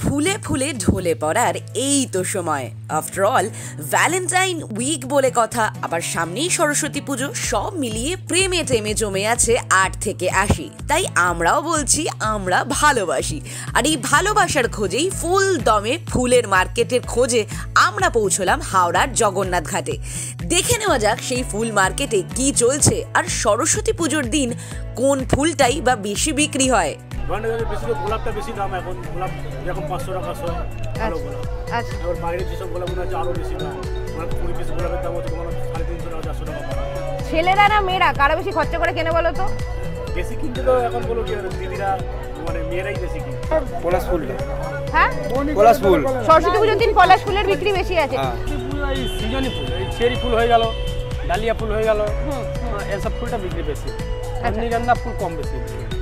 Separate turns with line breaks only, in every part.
ফুলে ফুলে ঢলে পড়ার এই তো সময়। আফটার অল ভ্যালেন্টাইন উইক বলে কথা, আবার সামনেই সরস্বতী পুজো, সব মিলিয়ে প্রেমে টেমে জমে আছে ৮ থেকে ৮০। তাই আমরাও বলছি আমরা ভালোবাসি, আর এই ভালোবাসার খোঁজেই ফুল দমে ফুলের মার্কেটের খোঁজে আমরা পৌঁছলাম হাওড়ার জগন্নাথ ঘাটে। দেখে নেওয়া যাক সেই ফুল মার্কেটে কি চলছে, আর সরস্বতী পুজোর দিন কোন ফুলটাই বা বেশি বিক্রি হয়।
গোলাপটা বেশি দাম এখন, গোলাপ যেরকম 500 টাকা 500 ভালো গোলাপ।
আচ্ছা,
এবার বাইরের যেসব গোলাপ মনে হচ্ছে আরও বেশি দাম, মানে 20 পিস গোলাপের দাম হচ্ছে তোমার 350 টাকা 400 টাকা।
ছেলেরা না মেয়েরা কারা বেশি খরচা করে কেনে বলো তো?
বেশি কিনতে তো এখন বলো কি দিদিরা, মানে মেয়েরাই বেশি কিনে।
পলাশ ফুলটা,
হ্যাঁ
পলাশ ফুল
সরস্বতী পুজোর দিন পলাশ ফুলের বিক্রি বেশি আছে।
এই সিজনই ফুল, এই চেরি ফুল হয়ে গেল, ডালিয়া ফুল হয়ে গেল, এসব ফুলটা বিক্রি বেশি। রজনীগন্ধা ফুল কম বেশি।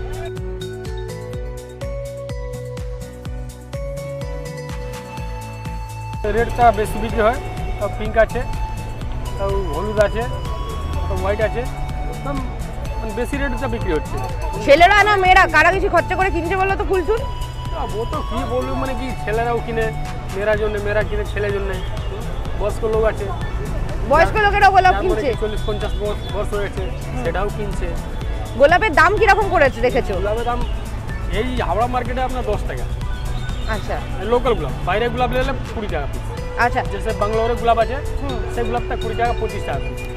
রেডটা বেশি বিক্রি হয়, তো পিঙ্ক আছে, তো হলুদ আছে, তো হোয়াইট আছে, একদম বেশি রেটটা বিক্রি হচ্ছে।
ছেলেরা না মেয়েরা কারা বেশি খরচা করে কিনছে বলো তো ফুল?
ও তো কী বলবো, মানে কি ছেলেরাও কিনে মেয়েরার জন্য, মেয়েরা কিনে ছেলের জন্য, বয়স্ক লোক আছে,
বয়স্ক লোকেরাও গোলাপ কিনছে,
40-50 বর্ষ হয়েছে সেটাও কিনছে।
গোলাপের দাম কিরকম করেছে দেখেছো?
গোলাপের দাম এই হাওড়া মার্কেটে আপনার 10 টাকা।
আচ্ছা,
লোকাল গোলাপ, বাইরের গোলাপ নিলে 20 টাকা পিস।
আচ্ছা,
যেসব বাংলোরের গোলাপ আছে সেই গোলাপটা 20 টাকা 25 টাকা পিস।